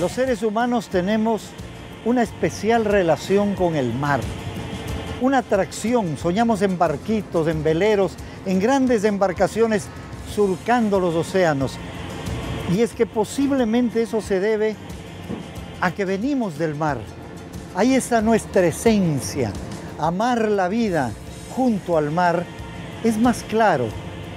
Los seres humanos tenemos una especial relación con el mar. Una atracción, soñamos en barquitos, en veleros, en grandes embarcaciones surcando los océanos. Y es que posiblemente eso se debe a que venimos del mar. Ahí está nuestra esencia. Amar la vida junto al mar es más claro,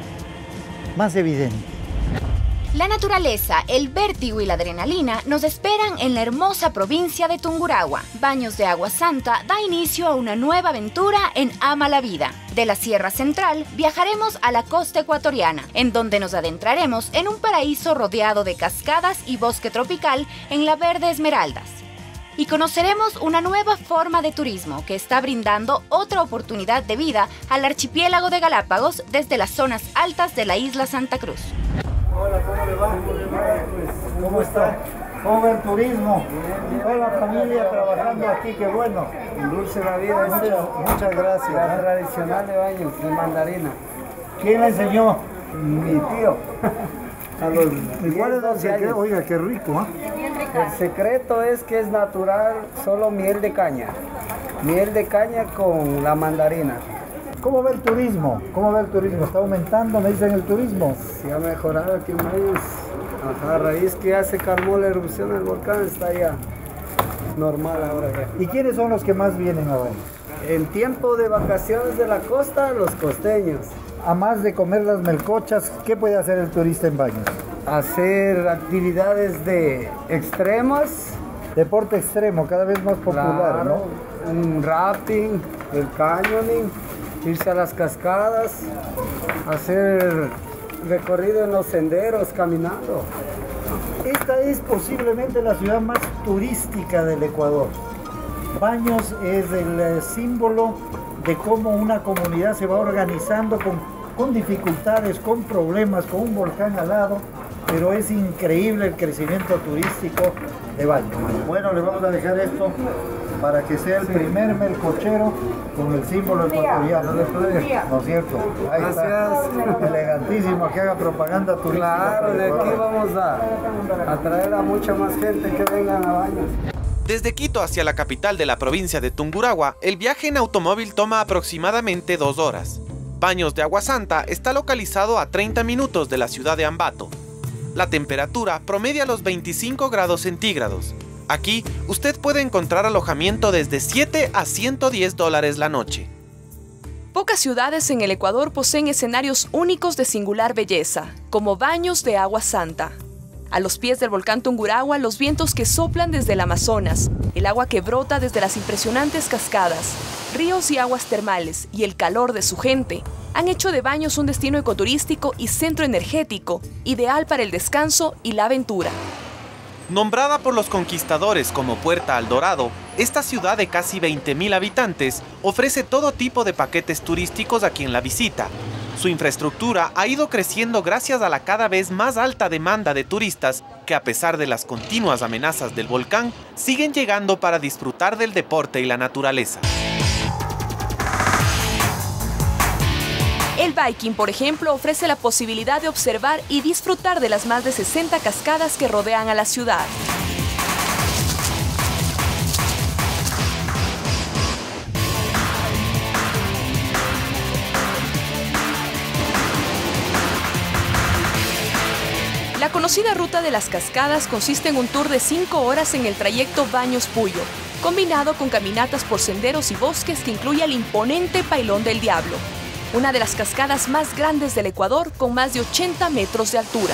más evidente. La naturaleza, el vértigo y la adrenalina nos esperan en la hermosa provincia de Tungurahua. Baños de Agua Santa da inicio a una nueva aventura en Ama la Vida. De la Sierra Central viajaremos a la costa ecuatoriana, en donde nos adentraremos en un paraíso rodeado de cascadas y bosque tropical en la Verde Esmeraldas. Y conoceremos una nueva forma de turismo que está brindando otra oportunidad de vida al archipiélago de Galápagos desde las zonas altas de la isla Santa Cruz. Hola, ¿cómo le va? ¿Cómo está? ¿Cómo va el turismo? Toda la familia trabajando aquí, qué bueno. Dulce la vida. Muchas gracias. La tradicional de baños de mandarina. ¿Quién le enseñó? Mi tío. A los ¿Cuál es el 12 secreto? años. Oiga, qué rico, El secreto es que es natural, solo miel de caña. Miel de caña con la mandarina. ¿Cómo va el turismo? ¿Cómo va el turismo? ¿Está aumentando, me dicen, el turismo? Se ha mejorado aquí en Baños. A raíz que ya se calmó la erupción del volcán, está ya normal ahora ya. ¿Y quiénes son los que más vienen a Baños? En tiempo de vacaciones de la costa, los costeños. A más de comer las melcochas, ¿qué puede hacer el turista en Baños? Hacer actividades de extremas. Deporte extremo, cada vez más popular, Claro, ¿no? un rafting, el canyoning, irse a las cascadas, hacer recorrido en los senderos, caminando. Esta es posiblemente la ciudad más turística del Ecuador. Baños es el símbolo de cómo una comunidad se va organizando con dificultades, con problemas, con un volcán al lado, pero es increíble el crecimiento turístico de Baños. Bueno, le vamos a dejar esto para que sea el primer melcochero con el símbolo ecuatoriano. ¿No es cierto? Ahí Gracias. está, elegantísimo, que haga propaganda turística. Claro, de aquí vamos a atraer a mucha más gente que vengan a Baños. Desde Quito hacia la capital de la provincia de Tungurahua, el viaje en automóvil toma aproximadamente 2 horas. Baños de Agua Santa está localizado a 30 minutos de la ciudad de Ambato. La temperatura promedia los 25 grados centígrados. Aquí, usted puede encontrar alojamiento desde $7 a $110 la noche. Pocas ciudades en el Ecuador poseen escenarios únicos de singular belleza, como Baños de Agua Santa. A los pies del volcán Tungurahua, los vientos que soplan desde el Amazonas, el agua que brota desde las impresionantes cascadas, ríos y aguas termales y el calor de su gente han hecho de Baños un destino ecoturístico y centro energético, ideal para el descanso y la aventura. Nombrada por los conquistadores como Puerta al Dorado, esta ciudad de casi 20.000 habitantes ofrece todo tipo de paquetes turísticos a quien la visita. Su infraestructura ha ido creciendo gracias a la cada vez más alta demanda de turistas que, a pesar de las continuas amenazas del volcán, siguen llegando para disfrutar del deporte y la naturaleza. El biking, por ejemplo, ofrece la posibilidad de observar y disfrutar de las más de 60 cascadas que rodean a la ciudad. La conocida ruta de las cascadas consiste en un tour de 5 horas en el trayecto Baños-Puyo, combinado con caminatas por senderos y bosques que incluye el imponente Pailón del Diablo, una de las cascadas más grandes del Ecuador con más de 80 metros de altura.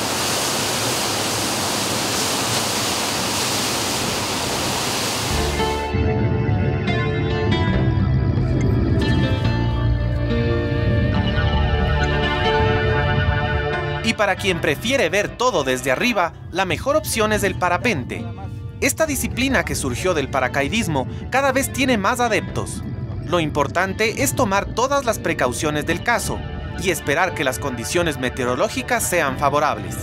Y para quien prefiere ver todo desde arriba, la mejor opción es el parapente. Esta disciplina que surgió del paracaidismo cada vez tiene más adeptos. Lo importante es tomar todas las precauciones del caso y esperar que las condiciones meteorológicas sean favorables.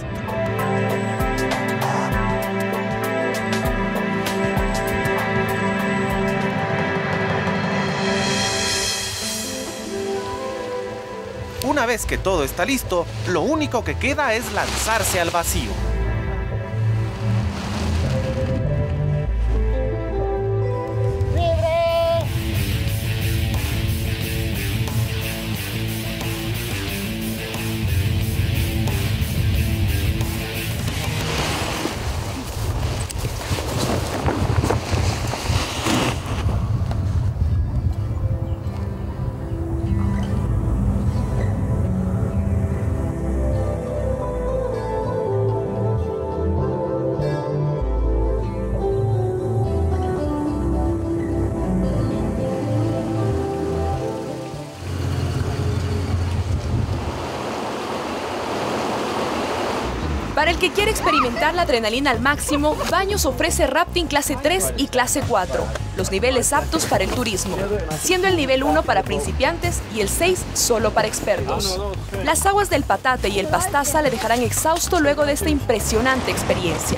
Una vez que todo está listo, lo único que queda es lanzarse al vacío. Para el que quiere experimentar la adrenalina al máximo, Baños ofrece rafting clase 3 y clase 4, los niveles aptos para el turismo, siendo el nivel 1 para principiantes y el 6 solo para expertos. Las aguas del Patate y el Pastaza le dejarán exhausto luego de esta impresionante experiencia.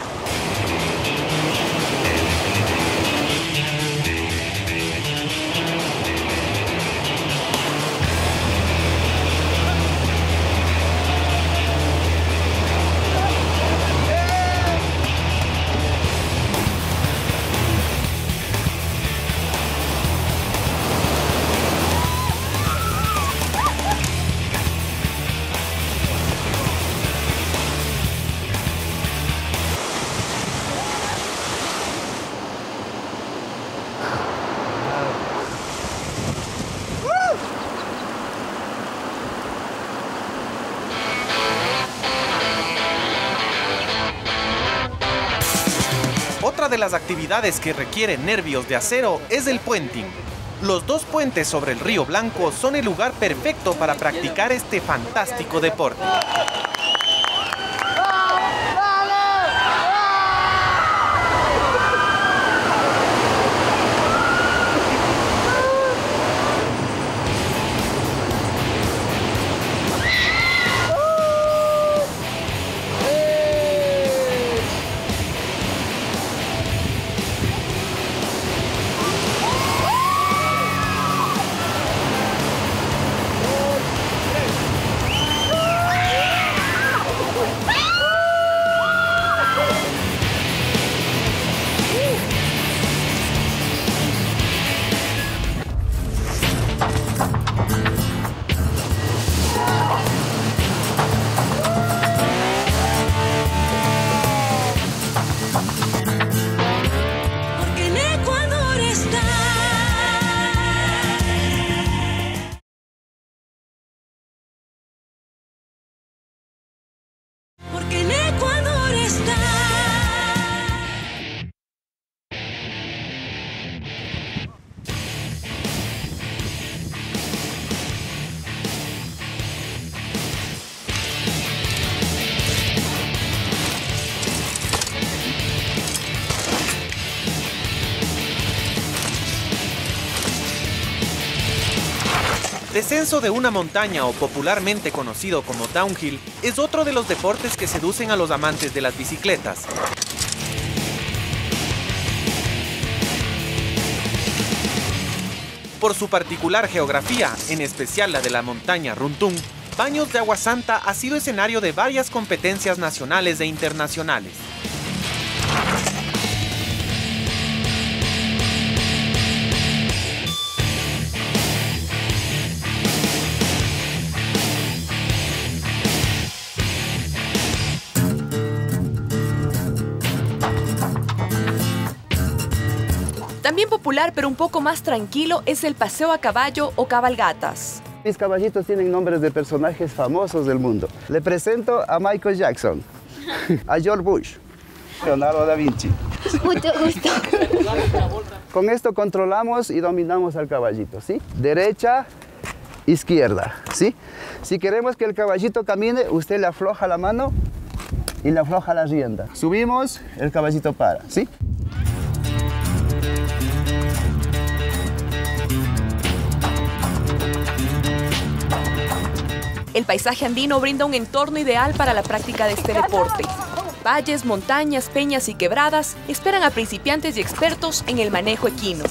Otra de las actividades que requieren nervios de acero es el puenting. Los dos puentes sobre el Río Blanco son el lugar perfecto para practicar este fantástico deporte. Descenso de una montaña, o popularmente conocido como downhill, es otro de los deportes que seducen a los amantes de las bicicletas. Por su particular geografía, en especial la de la montaña Runtung, Baños de Agua Santa ha sido escenario de varias competencias nacionales e internacionales. También popular, pero un poco más tranquilo, es el paseo a caballo o cabalgatas. Mis caballitos tienen nombres de personajes famosos del mundo. Le presento a Michael Jackson, a George Bush, Leonardo da Vinci. Mucho gusto. Con esto controlamos y dominamos al caballito, ¿sí? Derecha, izquierda, ¿sí? Si queremos que el caballito camine, usted le afloja la mano y le afloja la rienda. Subimos, el caballito para, ¿sí? El paisaje andino brinda un entorno ideal para la práctica de este deporte. Valles, montañas, peñas y quebradas esperan a principiantes y expertos en el manejo equino.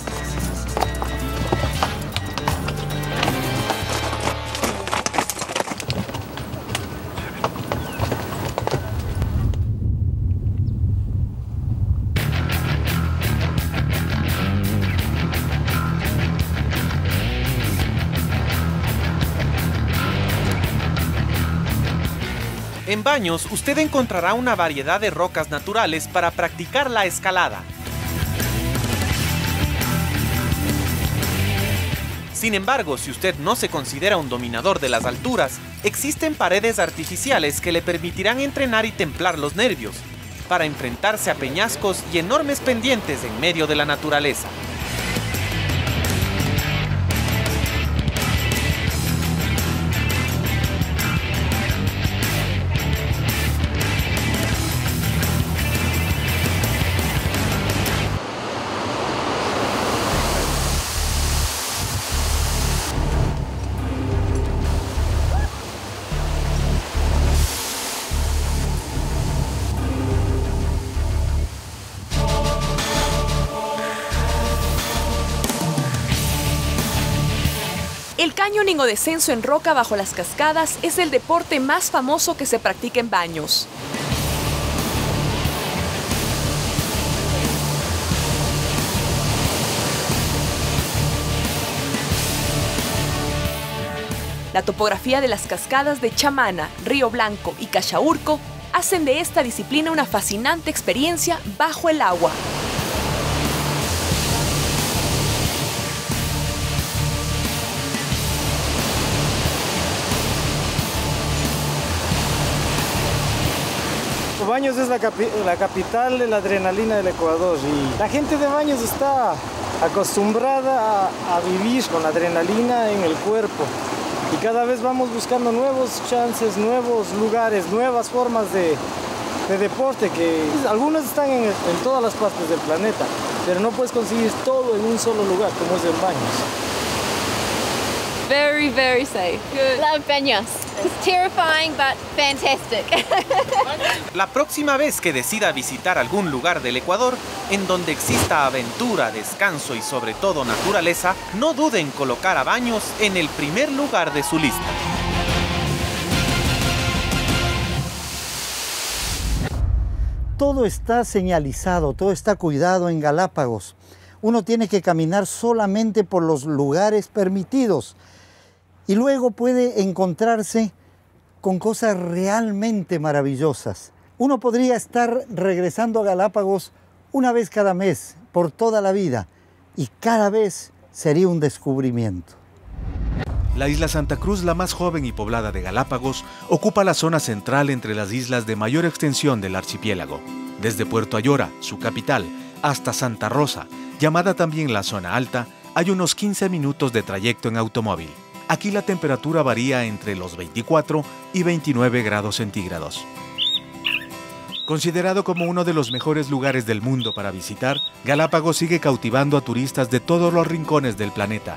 En Baños, usted encontrará una variedad de rocas naturales para practicar la escalada. Sin embargo, si usted no se considera un dominador de las alturas, existen paredes artificiales que le permitirán entrenar y templar los nervios, para enfrentarse a peñascos y enormes pendientes en medio de la naturaleza. El canyoning o descenso en roca bajo las cascadas es el deporte más famoso que se practica en Baños. La topografía de las cascadas de Chamana, Río Blanco y Cachaurco hacen de esta disciplina una fascinante experiencia bajo el agua. Baños es la capital de la adrenalina del Ecuador y la gente de Baños está acostumbrada a vivir con la adrenalina en el cuerpo y cada vez vamos buscando nuevos chances, nuevos lugares, nuevas formas de deporte que algunos están en todas las partes del planeta, pero no puedes conseguir todo en un solo lugar como es en Baños. Very, very safe. Good. Love Baños. It's terrifying, but fantastic. La próxima vez que decida visitar algún lugar del Ecuador, en donde exista aventura, descanso y sobre todo naturaleza, no dude en colocar a Baños en el primer lugar de su lista. Todo está señalizado, todo está cuidado en Galápagos. Uno tiene que caminar solamente por los lugares permitidos. Y luego puede encontrarse con cosas realmente maravillosas. Uno podría estar regresando a Galápagos una vez cada mes, por toda la vida, y cada vez sería un descubrimiento. La isla Santa Cruz, la más joven y poblada de Galápagos, ocupa la zona central entre las islas de mayor extensión del archipiélago. Desde Puerto Ayora, su capital, hasta Santa Rosa, llamada también la zona alta, hay unos 15 minutos de trayecto en automóvil. Aquí la temperatura varía entre los 24 y 29 grados centígrados. Considerado como uno de los mejores lugares del mundo para visitar, Galápagos sigue cautivando a turistas de todos los rincones del planeta.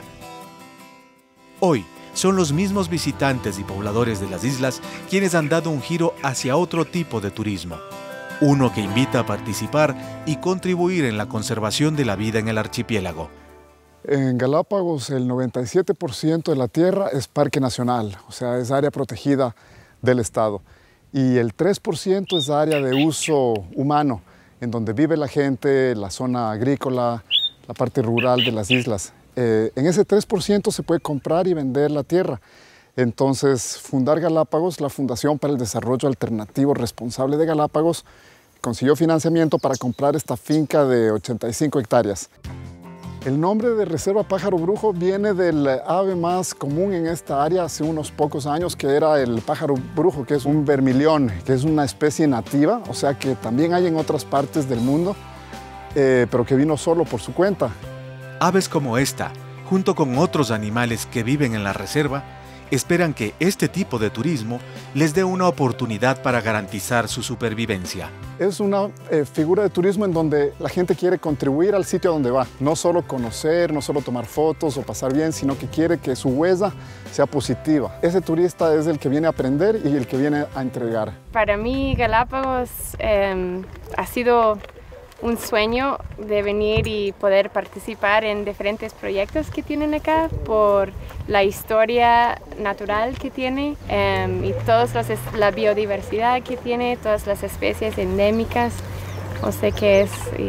Hoy, son los mismos visitantes y pobladores de las islas quienes han dado un giro hacia otro tipo de turismo. Uno que invita a participar y contribuir en la conservación de la vida en el archipiélago. En Galápagos el 97% de la tierra es parque nacional, o sea, es área protegida del Estado. Y el 3% es área de uso humano, en donde vive la gente, la zona agrícola, la parte rural de las islas. En ese 3% se puede comprar y vender la tierra. Entonces, Fundar Galápagos, la Fundación para el Desarrollo Alternativo Responsable de Galápagos, consiguió financiamiento para comprar esta finca de 85 hectáreas. El nombre de Reserva Pájaro Brujo viene del ave más común en esta área hace unos pocos años, que era el pájaro brujo, que es un vermilión, que es una especie nativa, o sea que también hay en otras partes del mundo, pero que vino solo por su cuenta. Aves como esta, junto con otros animales que viven en la reserva, esperan que este tipo de turismo les dé una oportunidad para garantizar su supervivencia. Es una figura de turismo en donde la gente quiere contribuir al sitio donde va. No solo conocer, no solo tomar fotos o pasar bien, sino que quiere que su huella sea positiva. Ese turista es el que viene a aprender y el que viene a entregar. Para mí Galápagos ha sido un sueño de venir y poder participar en diferentes proyectos que tienen acá por la historia natural que tiene y toda la biodiversidad que tiene, todas las especies endémicas. O sea que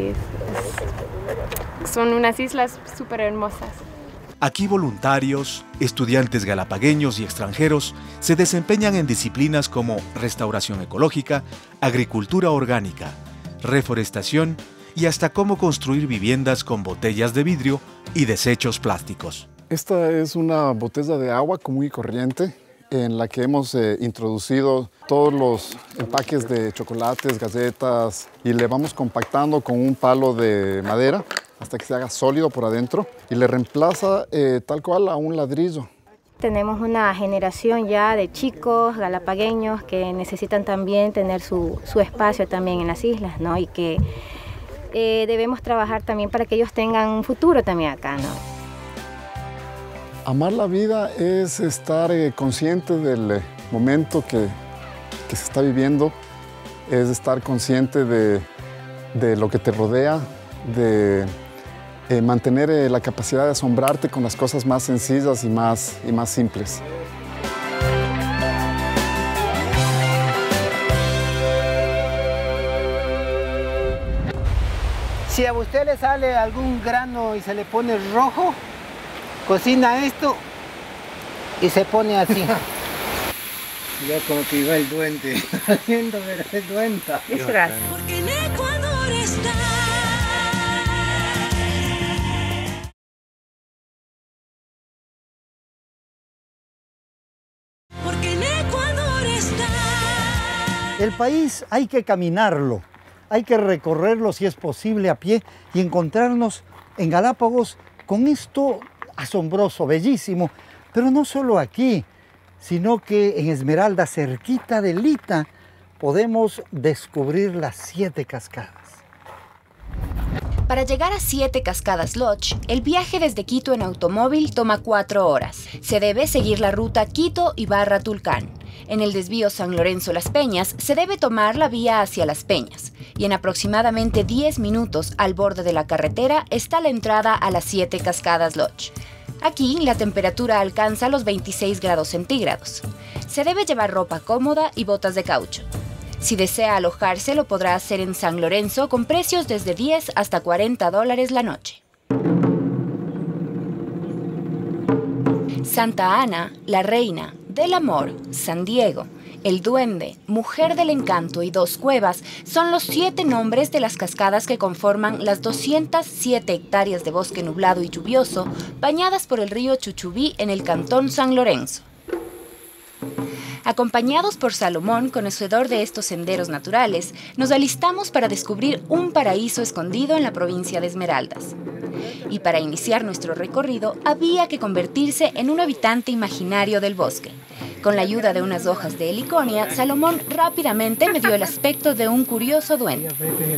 son unas islas súper hermosas. Aquí voluntarios, estudiantes galapagueños y extranjeros se desempeñan en disciplinas como restauración ecológica, agricultura orgánica, reforestación y hasta cómo construir viviendas con botellas de vidrio y desechos plásticos. Esta es una botella de agua común y corriente en la que hemos introducido todos los empaques de chocolates, galletas y le vamos compactando con un palo de madera hasta que se haga sólido por adentro y le reemplaza tal cual a un ladrillo. Tenemos una generación ya de chicos galapagueños que necesitan también tener su espacio también en las islas, ¿no? Y que debemos trabajar también para que ellos tengan un futuro también acá, ¿no? Amar la vida es estar consciente del momento que se está viviendo, es estar consciente de lo que te rodea, de mantener la capacidad de asombrarte con las cosas más sencillas y más simples. Si a usted le sale algún grano y se le pone rojo, cocina esto y se pone así. Ya como que iba el duende, haciendo el duende. Gracias. Porque en Ecuador está. Porque en Ecuador está. El país hay que caminarlo, hay que recorrerlo si es posible a pie y encontrarnos en Galápagos con esto asombroso, bellísimo, pero no solo aquí, sino que en Esmeralda, cerquita de Lita, podemos descubrir las 7 cascadas. Para llegar a 7 Cascadas Lodge, el viaje desde Quito en automóvil toma 4 horas. Se debe seguir la ruta Quito-Ibarra-Tulcán. En el desvío San Lorenzo-Las Peñas se debe tomar la vía hacia Las Peñas. Y en aproximadamente 10 minutos al borde de la carretera está la entrada a las 7 Cascadas Lodge. Aquí la temperatura alcanza los 26 grados centígrados. Se debe llevar ropa cómoda y botas de caucho. Si desea alojarse, lo podrá hacer en San Lorenzo con precios desde $10 hasta $40 la noche. Santa Ana, La Reina, Del Amor, San Diego, El Duende, Mujer del Encanto y Dos Cuevas son los 7 nombres de las cascadas que conforman las 207 hectáreas de bosque nublado y lluvioso bañadas por el río Chuchubí en el cantón San Lorenzo. Acompañados por Salomón, conocedor de estos senderos naturales, nos alistamos para descubrir un paraíso escondido en la provincia de Esmeraldas. Y para iniciar nuestro recorrido había que convertirse en un habitante imaginario del bosque. Con la ayuda de unas hojas de heliconia, Salomón rápidamente me dio el aspecto de un curioso duende.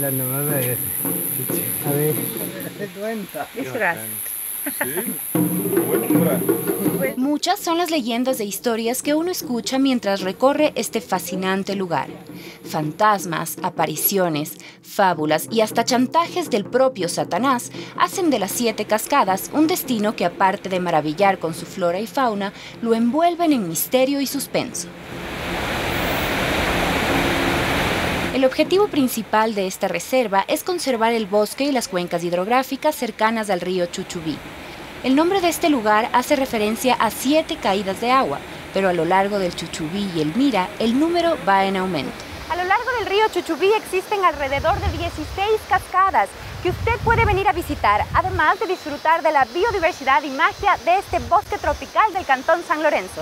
Muchas son las leyendas e historias que uno escucha mientras recorre este fascinante lugar. Fantasmas, apariciones, fábulas y hasta chantajes del propio Satanás hacen de las 7 cascadas un destino que, aparte de maravillar con su flora y fauna, lo envuelven en misterio y suspenso. El objetivo principal de esta reserva es conservar el bosque y las cuencas hidrográficas cercanas al río Chuchubí. El nombre de este lugar hace referencia a 7 caídas de agua, pero a lo largo del Chuchubí y el Mira, el número va en aumento. A lo largo del río Chuchubí existen alrededor de 16 cascadas que usted puede venir a visitar, además de disfrutar de la biodiversidad y magia de este bosque tropical del cantón San Lorenzo.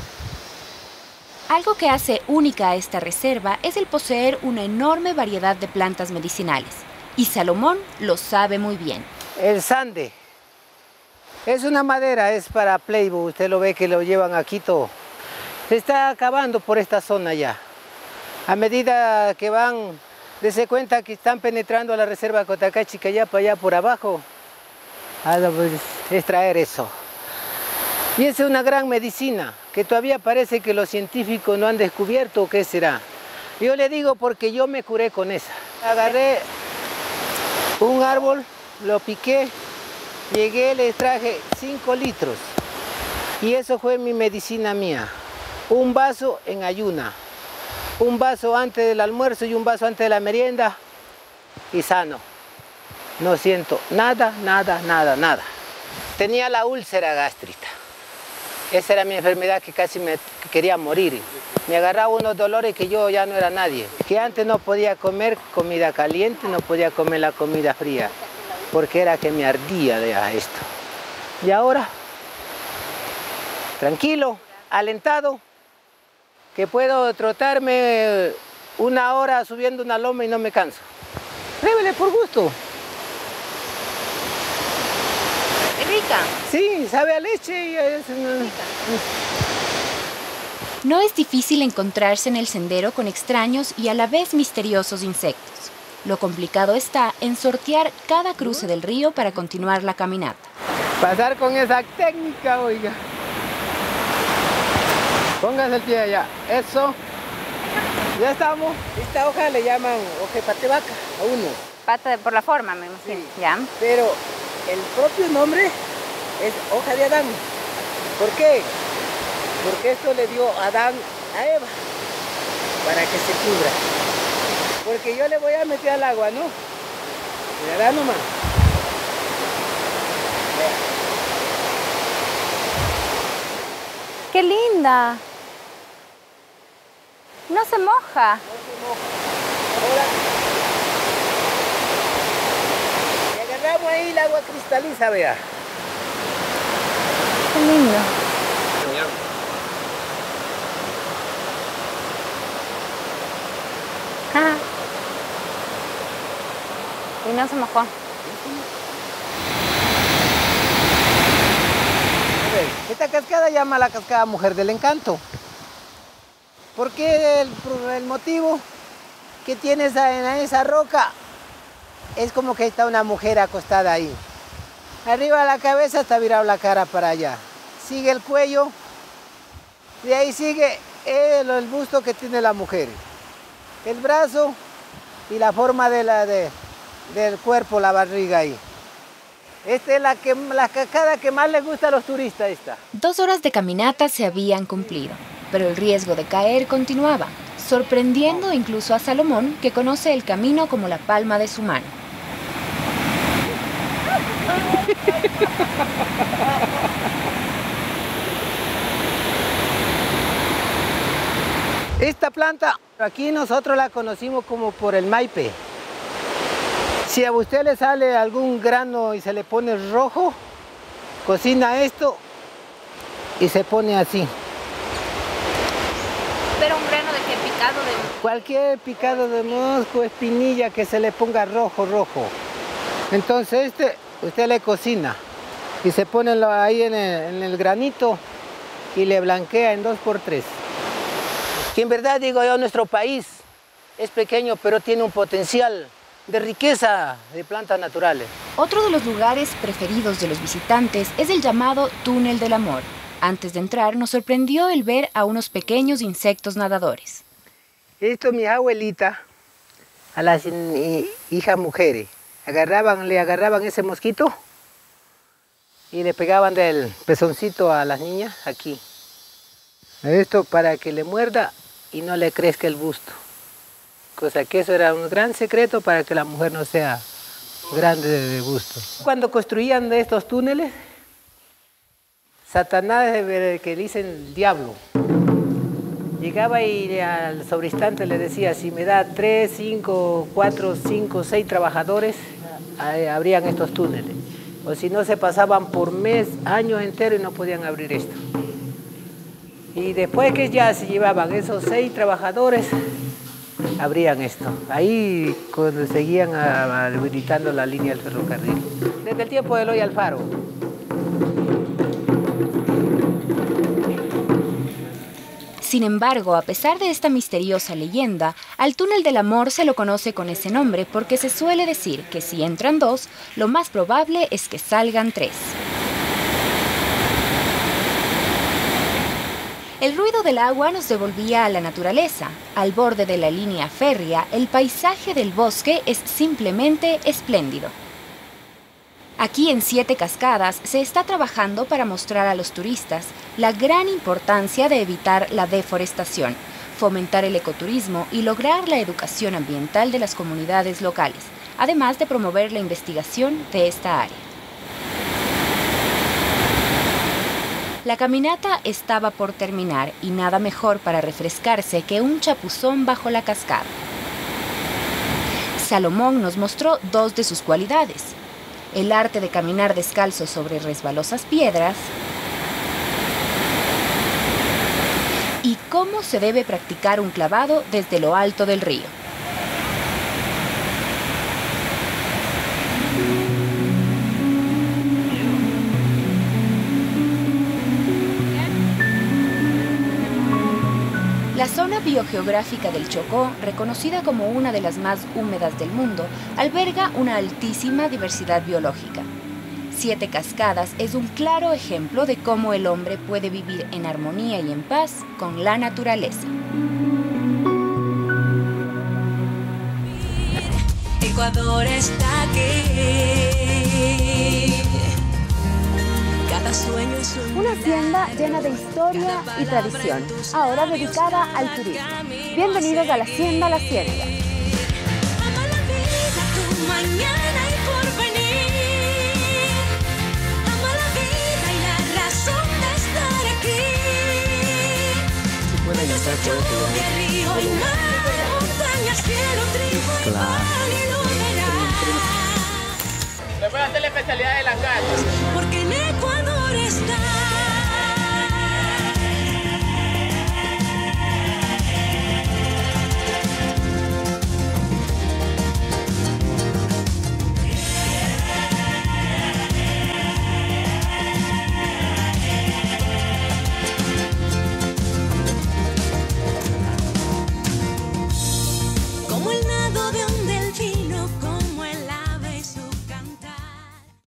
Algo que hace única a esta reserva es el poseer una enorme variedad de plantas medicinales. Y Salomón lo sabe muy bien. El sande es una madera, es para Playboy. Usted lo ve que lo llevan a Quito. Se está acabando por esta zona ya. A medida que van, dése cuenta que están penetrando a la reserva de Cotacachi, allá para allá por abajo, a extraer eso. Y esa es una gran medicina que todavía parece que los científicos no han descubierto qué será. Yo le digo porque yo me curé con esa. Agarré un árbol, lo piqué, llegué, le traje 5 litros y eso fue mi medicina mía. Un vaso en ayuna, un vaso antes del almuerzo y un vaso antes de la merienda y sano. No siento nada, nada, nada, nada. Tenía la úlcera gástrica. Esa era mi enfermedad que casi me quería morir. Me agarraba unos dolores que yo ya no era nadie. Que antes no podía comer comida caliente, no podía comer la comida fría, porque era que me ardía de esto. Y ahora, tranquilo, alentado, que puedo trotarme 1 hora subiendo una loma y no me canso. Pruébele por gusto. ¿Rica? Sí, sabe a leche y es No es difícil encontrarse en el sendero con extraños y a la vez misteriosos insectos. Lo complicado está en sortear cada cruce del río para continuar la caminata. Pasar con esa técnica, oiga. Póngase el pie allá. Eso. Ya estamos. Esta hoja le llaman hoja de pate vaca a uno. Pata por la forma, me imagino. Sí. Ya. Pero El propio nombre es hoja de Adán. ¿Por qué? Porque esto le dio Adán a Eva para que se cubra. Porque yo le voy a meter al agua, ¿no? Mirará nomás. ¡Qué linda! No se moja. Ahora, le agarramos ahí el agua cristaliza, vea. Qué lindo. Ah. Y no se mojó. Esta cascada llama la cascada Mujer del Encanto. ¿Por qué? El motivo que tiene en esa roca es como que está una mujer acostada ahí. Arriba de la cabeza está virado la cara para allá. Sigue el cuello, de ahí sigue el busto que tiene la mujer. El brazo y la forma del cuerpo, la barriga ahí. Esta es la cascada que más les gusta a los turistas. Esta. 2 horas de caminata se habían cumplido, pero el riesgo de caer continuaba, sorprendiendo incluso a Salomón, que conoce el camino como la palma de su mano. Esta planta, aquí nosotros la conocimos como por el maipe. Si a usted le sale algún grano y se le pone rojo, cocina esto y se pone así. ¿Pero un grano de qué? ¿Picado de...? Cualquier picado de mosco, espinilla que se le ponga rojo. Entonces usted le cocina y se pone ahí en el granito y le blanquea en 2×3. Que en verdad digo yo, nuestro país es pequeño, pero tiene un potencial de riqueza de plantas naturales. Otro de los lugares preferidos de los visitantes es el llamado Túnel del Amor. Antes de entrar nos sorprendió el ver a unos pequeños insectos nadadores. Esto mi abuelita, a las hijas mujeres, le agarraban ese mosquito y le pegaban del pezoncito a las niñas aquí. Esto para que le muerda y no le crezca el busto. Cosa que eso era un gran secreto para que la mujer no sea grande de busto. Cuando construían estos túneles, Satanás, que le dicen el diablo, llegaba y al sobreinstante le decía, si me da 3, 5, 4, 5, 6 trabajadores, abrían estos túneles. O si no, se pasaban por años enteros y no podían abrir esto. Y después que ya se llevaban esos 6 trabajadores, abrían esto. Ahí cuando seguían habilitando la línea del ferrocarril. Desde el tiempo de Eloy Alfaro. Sin embargo, a pesar de esta misteriosa leyenda, al Túnel del Amor se lo conoce con ese nombre porque se suele decir que si entran 2, lo más probable es que salgan 3. El ruido del agua nos devolvía a la naturaleza. Al borde de la línea férrea, el paisaje del bosque es simplemente espléndido. Aquí en 7 Cascadas se está trabajando para mostrar a los turistas la gran importancia de evitar la deforestación, fomentar el ecoturismo y lograr la educación ambiental de las comunidades locales, además de promover la investigación de esta área. La caminata estaba por terminar y nada mejor para refrescarse que un chapuzón bajo la cascada. Salomón nos mostró 2 de sus cualidades: el arte de caminar descalzo sobre resbalosas piedras y cómo se debe practicar un clavado desde lo alto del río. La zona biogeográfica del Chocó, reconocida como una de las más húmedas del mundo, alberga una altísima diversidad biológica. 7 Cascadas es un claro ejemplo de cómo el hombre puede vivir en armonía y en paz con la naturaleza. Ecuador está aquí. Una hacienda llena de historia y tradición, ahora dedicada al turismo. Bienvenidos a la Hacienda La Ciénaga. Ama la vida, tu mañana y porvenir. Ama la vida y la razón de estar aquí. Desde lluvia, río y mar, montaña, cielo, trigo y pan y lo verás. Le voy a hacer la especialidad de la calle.